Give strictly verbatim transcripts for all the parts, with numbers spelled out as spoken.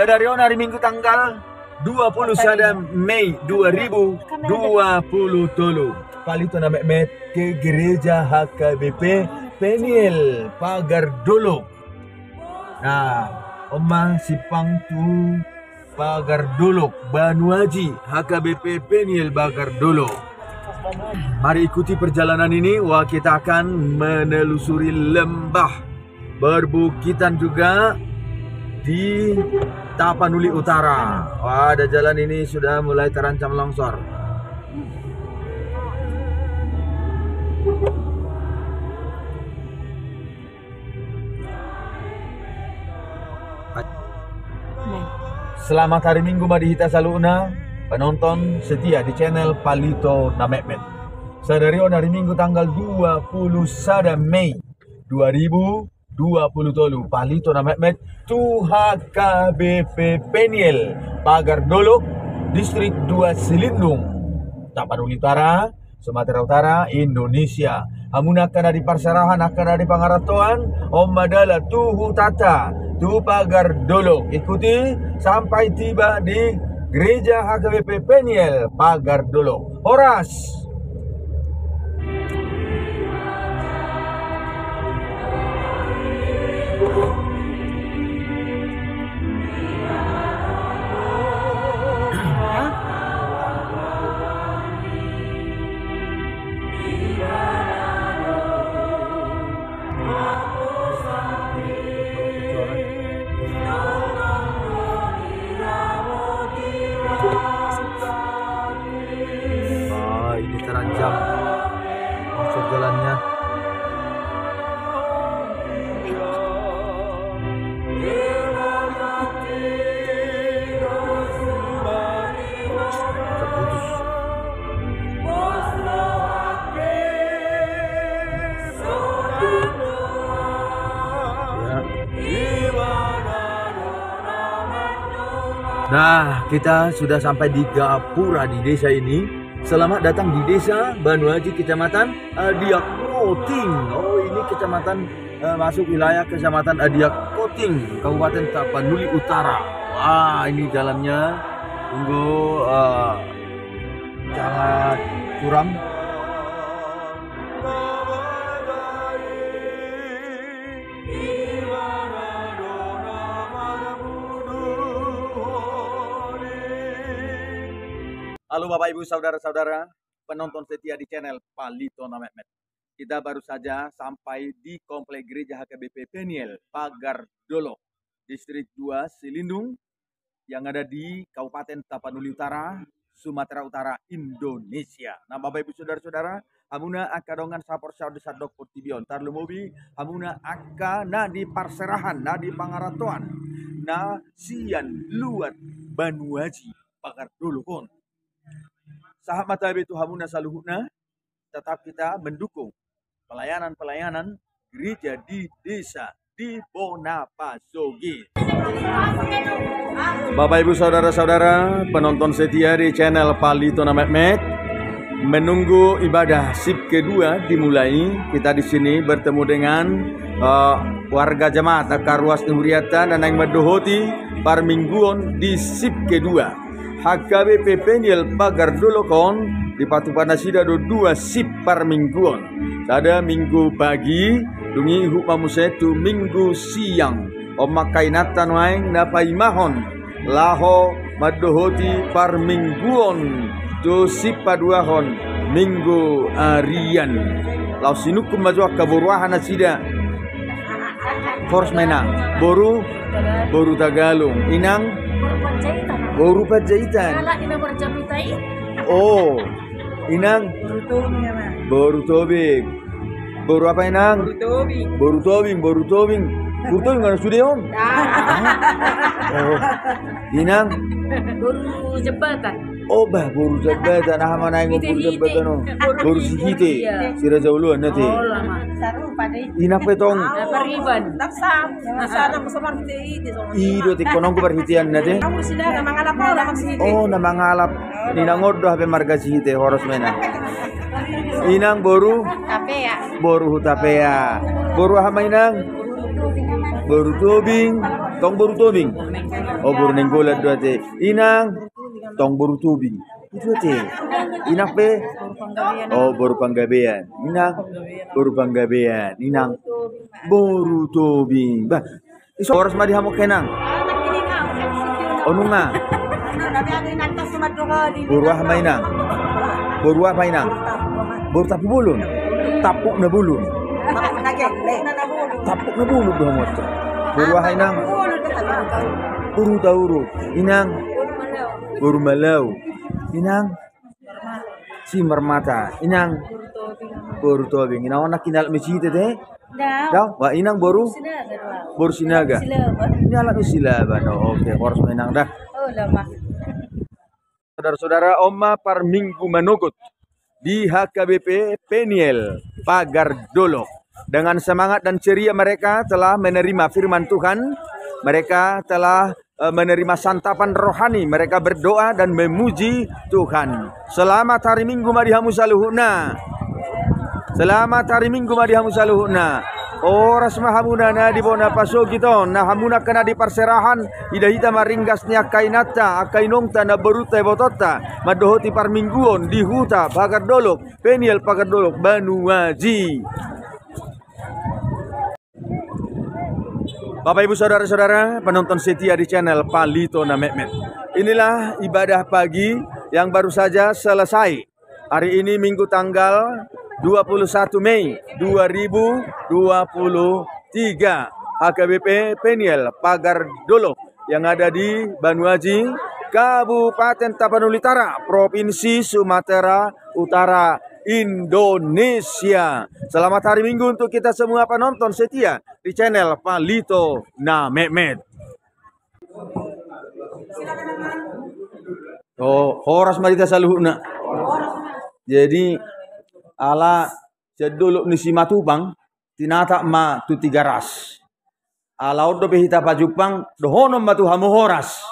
Saudarion, hari Minggu tanggal dua puluh satu Mei dua ribu dua puluh tiga. Palito na met ke gereja H K B P Peniel Pagar Dolok. Nah, Oma Sipang tu Pagar Dolok Banuaji H K B P Peniel Pagar Dolok. Mari ikuti perjalanan ini. Wah, kita akan menelusuri lembah berbukitan juga di Tapanuli Utara. Wah, ada jalan ini sudah mulai terancam longsor. Selamat hari Minggu Madihita Saluna, penonton setia di channel Palito Namekmet. Saudarion, hari Minggu tanggal dua puluh satu Mei dua ribu dua puluh tiga. Palito Namekmet tu H K B P Peniel Pagar Dolok, Distrik dua Silindung, Tapanuli Utara, Sumatera Utara, Indonesia. Amun akan di Parserahan, akan di Pangaratoan, Om Madala Tuhu Tata tu Pagar Dolok. Ikuti sampai tiba di Gereja H K B P Peniel Pagar Dolok. Horas. Terancam masuk jalannya. Terputus. Nah, kita sudah sampai di Gapura di desa ini. Selamat datang di desa Banuaji, Kecamatan Adiak Koting. Oh, ini kecamatan uh, masuk wilayah Kecamatan Adiak Koting, Kabupaten Tapanuli Utara. Wah, ini jalannya tunggu uh, sangat curam. Halo Bapak Ibu Saudara-saudara penonton setia di channel Palito Namekmet. Kita baru saja sampai di Komplek Gereja H K B P Peniel Pagar Dolok, Distrik dua Silindung yang ada di Kabupaten Tapanuli Utara, Sumatera Utara, Indonesia. Nah, Bapak Ibu Saudara-saudara, hamuna akadongan sapor saud sadok portibion tarlumobi, hamuna akka na di Parserahan, na di Pangaratoan, na sian luat Banuaji Pagar Dolok. Sahabat tabi itu hamuna saluhuna, tetap kita mendukung pelayanan-pelayanan gereja di desa di Bonapasogi. Bapak Ibu Saudara-saudara penonton setia di channel Palito Namekmet, menunggu ibadah sip kedua dimulai. Kita di sini bertemu dengan uh, warga jemaat Akaruas Nuriatan dan yang mendohoti parmingguon di sip kedua. H K B P Peniel Pagar Dolokon di Patupanasida do dua sip par mingguon. Sada minggu pagi, dungi ihu pamusetu minggu siang. Omakai natan waeng napaimahon laho madohoti par mingguon do sip paduahon minggu arian. Lau sinukum majwa kaburuahan asida. Force mena boru boru Tagalog inang boru Pajahitan. Oh, inang boru tobing. Boru apa inang? Boru tobing. Boru tobing, boru tobing. Boru tobing mana sudah on? Oh, inang boru jembatan. Oh, bah boru jembatan. Nah, mana yang boru jembatan no? Boru sihite. Sira jauh nanti. Oh, lama. Saru pada Inak petong. Pariban. Taksam. Sana masama hiti Ido ti konong ko perhitian nate. Kamu sila na mangalap mo na magsihite. Oh, na mangalap. Ninangod do habe marga sihite horos mena. Inang boru Tapea. boru hutapea. Boru hama inang boru tobing. tong boru tobing. Oh boru nenggolat dua te. Inang tong boru tobing. Itu te. Inak pe. Oh boru panggabean. Inang boru panggabean. Inang boru tobing. Bah. Iso oras madi hamok kenang. Onunga. Boru apa inang? Boru apa inang? Boru tapu bulun. Tapuk na bulun. Tapuk na bulun doh mo. Boru apa inang? Boru tauru. Inang boru malau. Inang si mermata. Inang boru tobing. Inang nak kinal mesin teh. Dah, wah inang boru boru sinaga. Ini alat silaban. Oh, oke, harus menang dah. Oh, lama. Saudara-saudara, Oma par minggu menugut di H K B P Peniel Pagar Dolok. Dengan semangat dan ceria mereka telah menerima firman Tuhan. Mereka telah uh, menerima santapan rohani. Mereka berdoa dan memuji Tuhan. Selamat hari Minggu madihamu saluhuna. Selamat hari Minggu madihamu saluhuna. Oras mahamuna na di bona paso gitu. Nah hamuna kena di parserahan. Ida hita maringgasnya kainata. Akainongta na beruta botota. Madohoti par mingguon di huta Pagar Dolok. Peniel Pagar Dolok Banuaji. Bapak Ibu Saudara-saudara penonton setia di channel Palito na Mehmet. Inilah ibadah pagi yang baru saja selesai. Hari ini Minggu tanggal dua puluh satu Mei dua ribu dua puluh tiga. H K B P Peniel Pagar Dolok yang ada di Banuaji, Kabupaten Tapanuli Utara, Provinsi Sumatera Utara, Indonesia. Selamat hari Minggu untuk kita semua penonton setia di channel Palito na Mehmet. Oh, horas marita saluhuna. Jadi ala ceduluk ni si matupang tinata ma tu tiga ras. Ala odo behita pajupang dohonom matu hamu horas.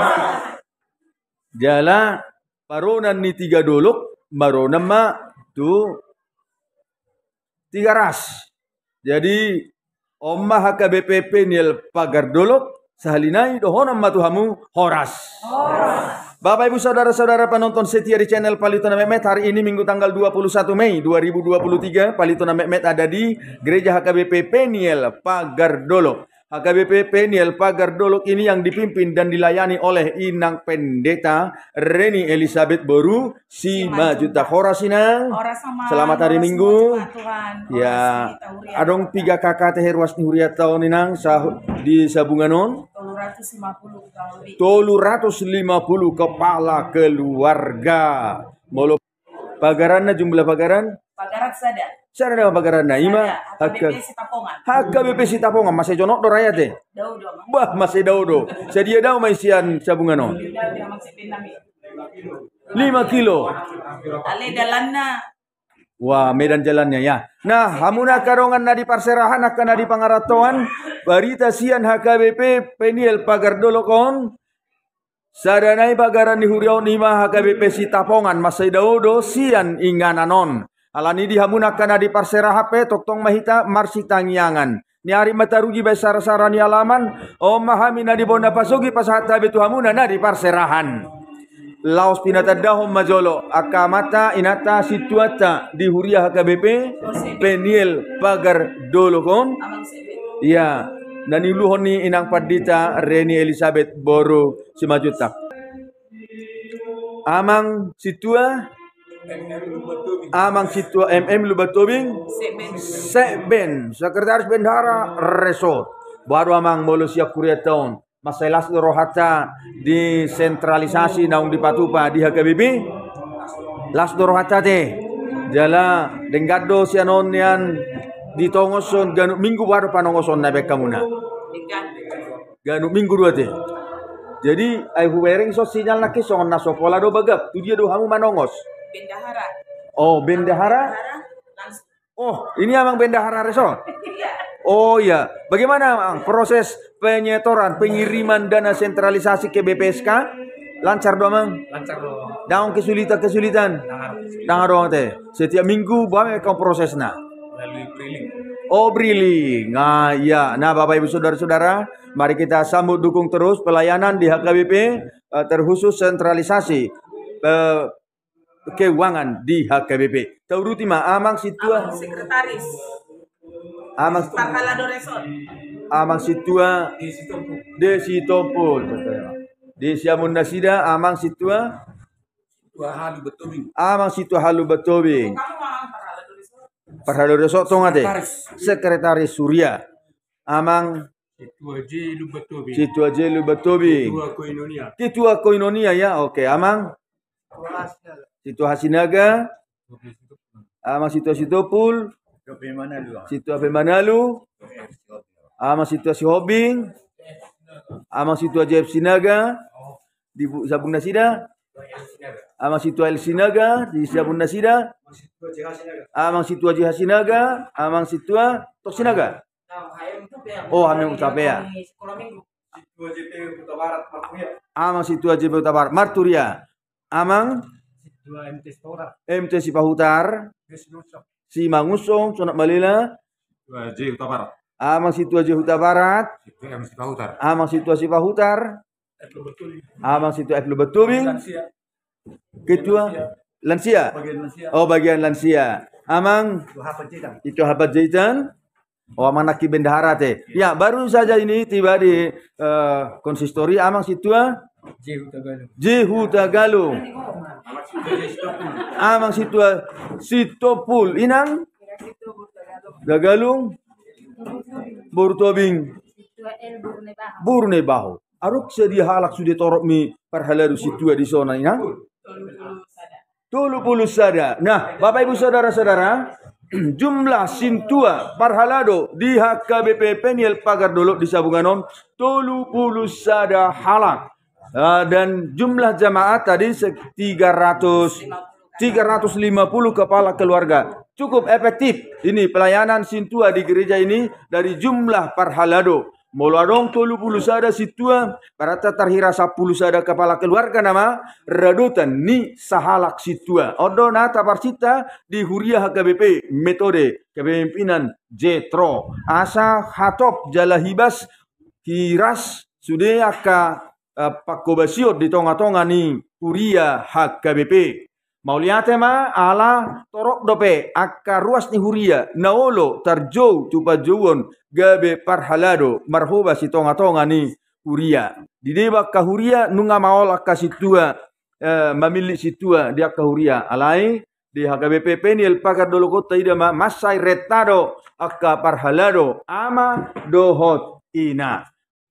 Jala paronan ni tiga doluk baronam ma tu tiga ras. Jadi Omma H K B P Peniel Pagar Dolok sahalinai dohonom matu hamu horas. Bapak Ibu Saudara-saudara penonton setia di channel Palito na Mehmet, hari ini Minggu tanggal dua puluh satu Mei dua ribu dua puluh tiga, Palito na Mehmet ada di Gereja H K B P Peniel Pagar Dolok. H K B P Peniel Pagar Dolok ini yang dipimpin dan dilayani oleh Inang Pendeta Reni Elizabeth Boru Simajuta. Horas Inang. Selamat hari Minggu. Ya, adong tiga kakak teh ruas huriat tahun Inang di Sabunganon. Tolu ratus lima puluh kepala keluarga. Molo pagaranna jumlah pagaran? Pagaran sada. Sada dengan pagaranna ima H K B P Sitapongan. H K B P Sitapongan masih jonok do raya teh. Daudo. Bah masih daudo. Sedia dau maisian Sabunganon. lima kilo. Ale dalanna. Wah, medan jalannya ya. Nah, hamuna karongan na di parserahan akan na di pangaratoan. Barita sian H K B P Peniel Pagar Dolokon. Sadanai bagaran di huriaw nima H K B P Sitapongan masay daudo sian ingananon. Alani di hamuna kana di parseraha pe toktong mahita marsitangyangan. Ni ari matarugi bay sara-sara ni alaman. O mahami na di bonda pasogi pasahata betu hamuna na di parserahan. Laos pinatadahom majolo akamata inata situata di huria H K B P Peniel Pagar Dolokon. Ya, dan iluhon ni Inang Pandita Reni Elizabeth Boru Simajuta. Amang situa Amang situa M M Lubatobing Seben Sekretaris Bendahara Resort. Baru amang molo siap kuria tahun. Masalah rohata disentralisasi naung di Patupa di H K B P las rohata teh jala denggado sianon yan ditongoson ganuk minggu baru panongoson na bekamuna ganuk minggu dua teh. Jadi ai huwering so sinyal na kisong na sopola do bagap tu dia do hamu manongos Bendahara. Oh bendahara. Oh ini amang bendahara resort. Oh ya, bagaimana Mang, proses penyetoran pengiriman dana sentralisasi ke B P S K? Lancar dong Mang? Lancar dong. Daung kesulitan-kesulitan? Dangar dong teh. Setiap minggu bagaimana kau prosesnya? Melalui prelim. Obrili. Nah, ya. Nah, Bapak Ibu Saudara-saudara, mari kita sambut dukung terus pelayanan di H K B P uh, terkhusus sentralisasi uh, keuangan di H K B P. Taurutima amang situa Amang sekretaris. amang Parhalado Resort. amang situa Desi Tompul. Desi Amun Nasida amang situa Halu Betobing. amang situa Halu Betobing. Kamu mang Parhalado Resort. Parhalo Resort tongate. Sekretaris Surya. Amang Ketua J Lu Betobing. situa Jelu Betobing. Ketua Koinonia. Ketua Koinonia ya. Oke, amang situa Hasinaga. Amang situa Sitopul. Situa Pemanalu. Amang situa Sihobing. Amang situa J F Sinaga. Di Sabung Nasida. Amang situa El Sinaga di Sabun Nasida. Amang situa J Hasinaga, amang situa Tok Sinaga. Oh, Hamil Utapea. Amang situa J P Utabar Marturia. Amang M T Sipahutar. Si Mangusong Sonak Malila. J Utabarat. Amang situa J Huta Barat. M Sipahutar. Amang situa Sipahutar. Amang situa Eklu Betubing. Ketua lansia. Oh, bagian lansia. Amang itu Habat Jaitan. Oh, amang Naki Bendahara teh. Ya, baru saja ini tiba di uh, konsistori amang situa Jehu Tagalung. Amang situa Sitopul Inang Tagalung Bortobing Burne Bahu. Aruk sedia halak sudah torok mi parhaladu situa di zona inang. Tulu puluh sada. Nah, Bapak Ibu Saudara-saudara, jumlah sintua parhalado di H K B P Peniel Pagar Dolok di Sabunganom tulu puluh sada halak. Uh, dan jumlah jamaah tadi tiga ratus lima puluh kepala keluarga. Cukup efektif ini pelayanan sintua di gereja ini dari jumlah parhalado. Moladong tolu puluh sada situa parata terhira sepuluh sada kepala keluarga nama radutan ni sahalak situa odo nata parsita di Huria H K B P metode kepemimpinan Jetro asa hatop jalahibas hiras sudah ka uh, pakobasiot di tonga-tonga ni Huria H K B P Mauliate ma ala torok dope akka ruas ni Huria naolo tarjou tupajouon gabe parhalado marhuba si tonga-tonga ni Huria. Di deba ka Huria nunga maol akka situa eh, mamili situa dia ka Huria alai di H K B P Peniel Pagar Dolo Kota ida ma masai retado akka parhalado ama dohot ina.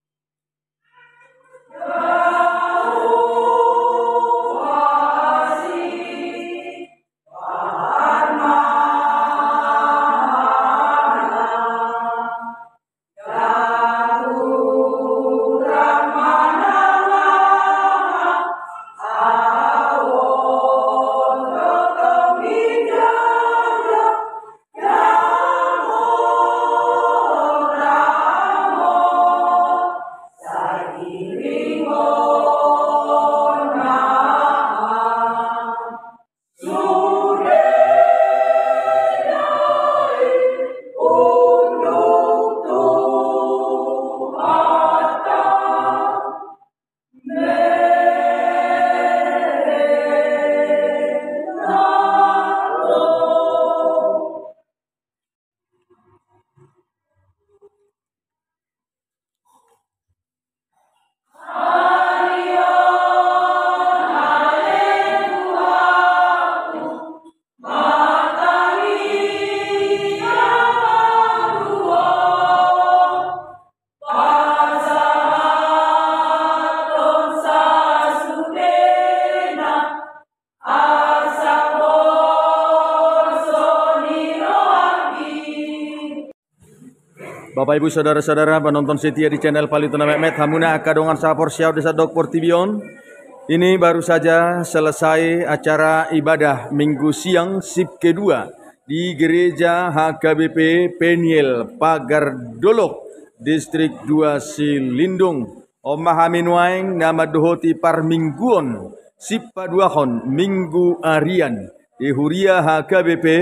Bapak Ibu Saudara-saudara penonton setia di channel Palituna Mehmet Hamuna Akadongan Sapor Siau Desa Dokpor Tibion. Ini baru saja selesai acara ibadah Minggu siang sip kedua di Gereja H K B P Peniel Pagar Dolok Distrik dua Silindung. Omahamin waing nama dohoti par mingguon sip paduahon minggu arian di Huria H K B P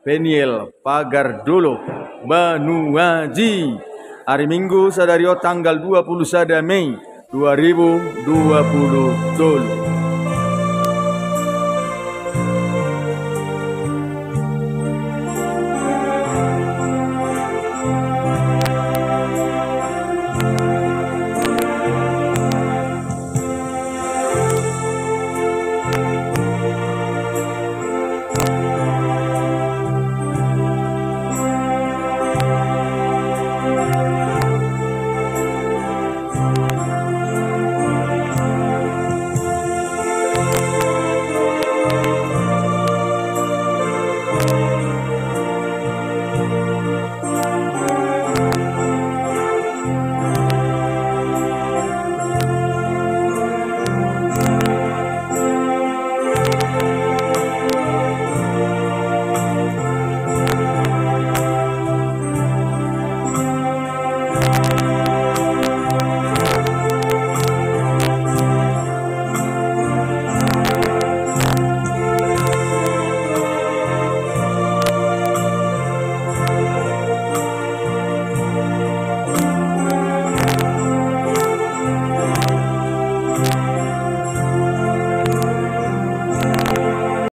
Peniel Pagar Dolo Banuaji. Hari Minggu sadario tanggal dua puluh satu Mei dua ribu dua puluh Dolo.